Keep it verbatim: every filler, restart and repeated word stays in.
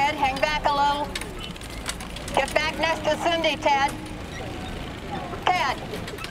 Ted, hang back a little. Get back next to Cindy, Ted. Ted.